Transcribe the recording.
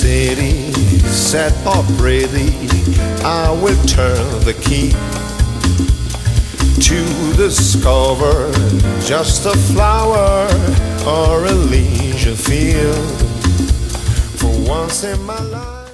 city, sad or pretty, I will turn the key to discover just a flower or a leisure field. For once in my life